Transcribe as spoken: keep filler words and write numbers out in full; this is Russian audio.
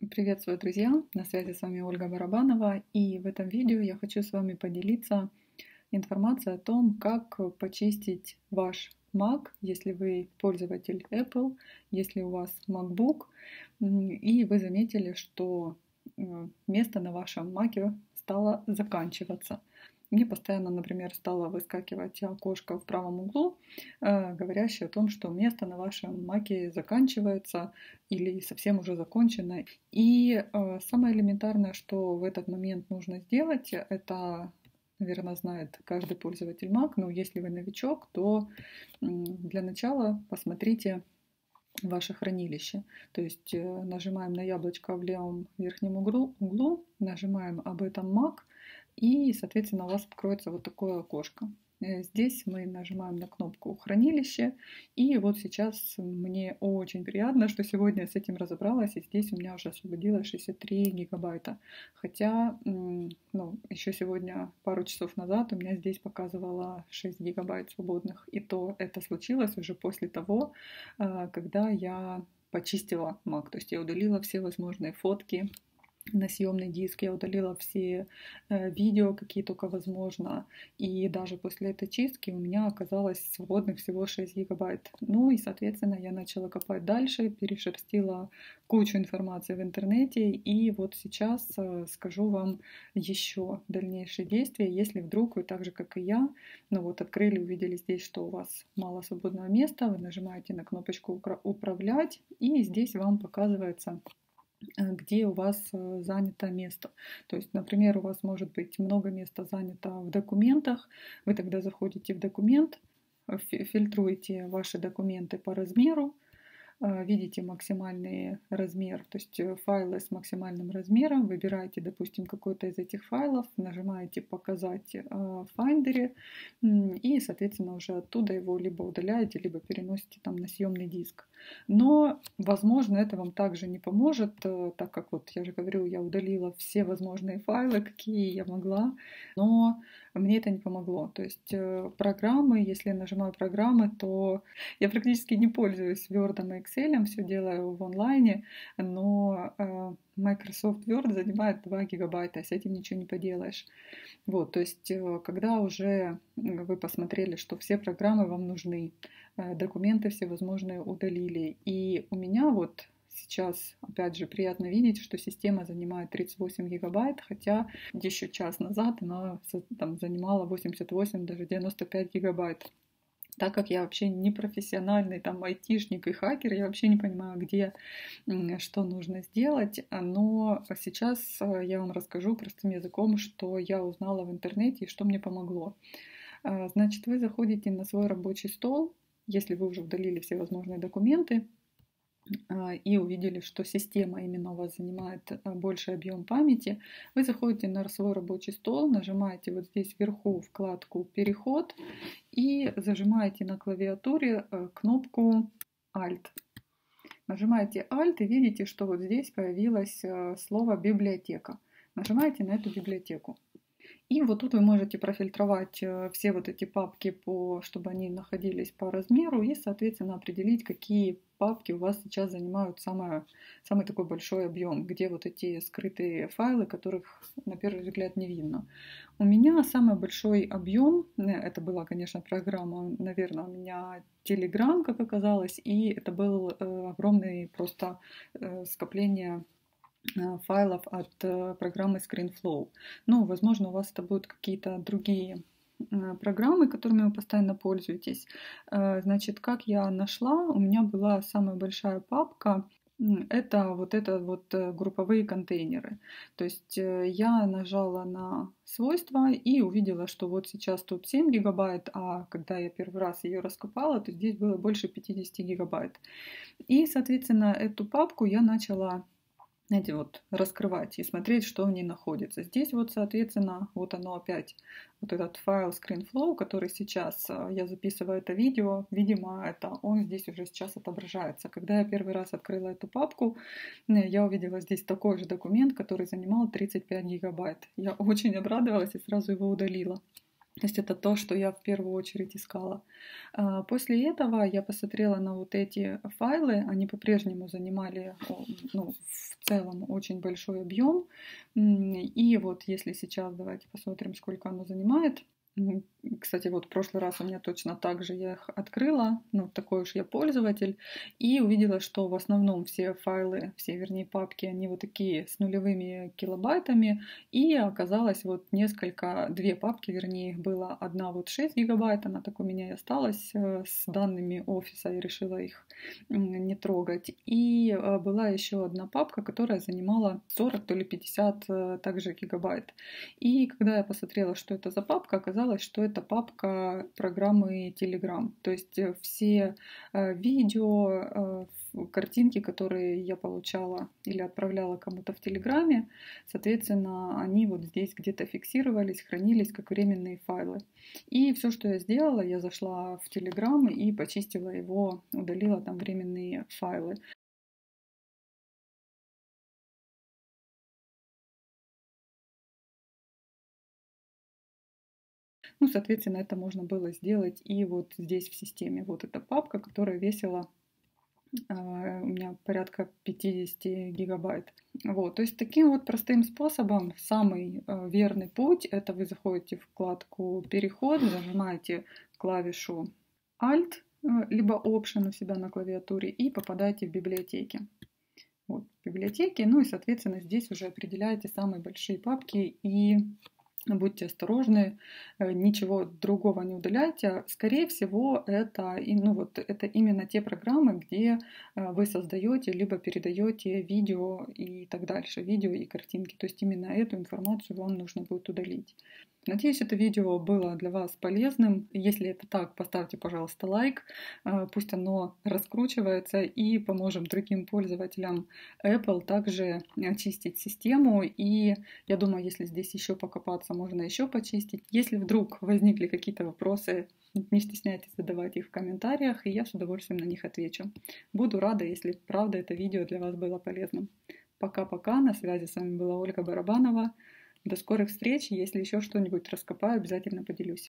Приветствую, друзья! На связи с вами Ольга Барабанова, и в этом видео я хочу с вами поделиться информацией о том, как почистить ваш Mac, если вы пользователь Apple, если у вас MacBook, и вы заметили, что место на вашем Mac стало заканчиваться. Мне постоянно, например, стало выскакивать окошко в правом углу, говорящее о том, что место на вашем маке заканчивается или совсем уже закончено. И самое элементарное, что в этот момент нужно сделать, это, наверное, знает каждый пользователь Mac, но если вы новичок, то для начала посмотрите ваше хранилище. То есть нажимаем на яблочко в левом верхнем углу, углу нажимаем об этом Mac, и, соответственно, у вас откроется вот такое окошко. Здесь мы нажимаем на кнопку «Хранилище». И вот сейчас мне очень приятно, что сегодня я с этим разобралась, и здесь у меня уже освободилось шестьдесят три гигабайта. Хотя, ну, еще сегодня, пару часов назад, у меня здесь показывало шесть гигабайт свободных. И то это случилось уже после того, когда я почистила Mac. То есть я удалила все возможные фотки на съемный диск, я удалила все э, видео, какие только возможно. И даже после этой чистки у меня оказалось свободных всего шесть гигабайт. Ну и, соответственно, я начала копать дальше, перешерстила кучу информации в интернете. И вот сейчас э, скажу вам еще дальнейшие действия, если вдруг вы так же, как и я, ну вот открыли, увидели здесь, что у вас мало свободного места, вы нажимаете на кнопочку «Управлять», и здесь вам показывается, где у вас занято место. То есть, например, у вас может быть много места занято в документах, вы тогда заходите в документ, фильтруете ваши документы по размеру, видите максимальный размер, то есть файлы с максимальным размером, выбираете, допустим, какой-то из этих файлов, нажимаете «Показать в Finder», и, соответственно, уже оттуда его либо удаляете, либо переносите там на съемный диск. Но, возможно, это вам также не поможет, так как, вот я же говорю, я удалила все возможные файлы, какие я могла, но мне это не помогло. То есть программы, если я нажимаю программы, то я практически не пользуюсь Word и Excel, все делаю в онлайне, но Microsoft Word занимает два гигабайта, с этим ничего не поделаешь. Вот, то есть, когда уже вы посмотрели, что все программы вам нужны, документы всевозможные удалили, и у меня вот сейчас, опять же, приятно видеть, что система занимает тридцать восемь гигабайт, хотя еще час назад она там занимала восемьдесят восемь, даже девяносто пять гигабайт. Так как я вообще не профессиональный там айтишник и хакер, я вообще не понимаю, где что нужно сделать, но сейчас я вам расскажу простым языком, что я узнала в интернете и что мне помогло. Значит, вы заходите на свой рабочий стол, если вы уже удалили все возможные документы, и увидели, что система именно у вас занимает больший объем памяти, вы заходите на свой рабочий стол, нажимаете вот здесь вверху вкладку «Переход» и зажимаете на клавиатуре кнопку «Alt». Нажимаете «Alt» и видите, что вот здесь появилось слово «Библиотека». Нажимаете на эту библиотеку. И вот тут вы можете профильтровать все вот эти папки, по, чтобы они находились по размеру, и, соответственно, определить, какие папки у вас сейчас занимают самое, самый такой большой объем, где вот эти скрытые файлы, которых на первый взгляд не видно. У меня самый большой объем, это была, конечно, программа, наверное, у меня Telegram, как оказалось, и это был огромный просто скопление файлов от программы ScreenFlow. Ну, возможно, у вас это будут какие-то другие программы, которыми вы постоянно пользуетесь. Значит, как я нашла, у меня была самая большая папка, это вот это вот групповые контейнеры. То есть я нажала на свойства и увидела, что вот сейчас тут семь гигабайт, а когда я первый раз ее раскопала, то здесь было больше пятьдесят гигабайт. И, соответственно, эту папку я начала, знаете, вот раскрывать и смотреть, что в ней находится. Здесь вот, соответственно, вот оно опять, вот этот файл ScreenFlow, который сейчас я записываю это видео, видимо, это он здесь уже сейчас отображается. Когда я первый раз открыла эту папку, я увидела здесь такой же документ, который занимал тридцать пять гигабайт. Я очень обрадовалась и сразу его удалила. То есть это то, что я в первую очередь искала. После этого я посмотрела на вот эти файлы, они по-прежнему занимали, ну, в целом очень большой объем. И вот если сейчас давайте посмотрим, сколько оно занимает. Кстати, вот в прошлый раз у меня точно так же я их открыла, ну, такой уж я пользователь, и увидела, что в основном все файлы, все, вернее, папки, они вот такие с нулевыми килобайтами, и оказалось вот несколько, две папки, вернее, их было одна вот шесть гигабайт, она так у меня и осталась с данными офиса, я решила их не трогать, и была еще одна папка, которая занимала сорок, то ли пятьдесят также гигабайт, и когда я посмотрела, что это за папка, оказалось, что это папка программы Telegram. То есть все видео, картинки, которые я получала или отправляла кому-то в Телеграме, соответственно, они вот здесь где-то фиксировались, хранились как временные файлы. И все, что я сделала, я зашла в Телеграм и почистила его, удалила там временные файлы. Ну, соответственно, это можно было сделать и вот здесь в системе. Вот эта папка, которая весила у меня порядка пятьдесят гигабайт. Вот, то есть таким вот простым способом самый верный путь — это вы заходите в вкладку «Переход», зажимаете клавишу Alt, либо Option у себя на клавиатуре и попадаете в библиотеки. Вот, библиотеки, ну и, соответственно, здесь уже определяете самые большие папки и будьте осторожны, ничего другого не удаляйте. Скорее всего, это, ну вот, это именно те программы, где вы создаете либо передаете видео и так дальше, видео и картинки. То есть именно эту информацию вам нужно будет удалить. Надеюсь, это видео было для вас полезным. Если это так, поставьте, пожалуйста, лайк. Пусть оно раскручивается и поможем другим пользователям Apple также очистить систему. И я думаю, если здесь еще покопаться, можно еще почистить. Если вдруг возникли какие-то вопросы, не стесняйтесь задавать их в комментариях, и я с удовольствием на них отвечу. Буду рада, если правда это видео для вас было полезным. Пока-пока. На связи с вами была Ольга Барабанова. До скорых встреч. Если еще что-нибудь раскопаю, обязательно поделюсь.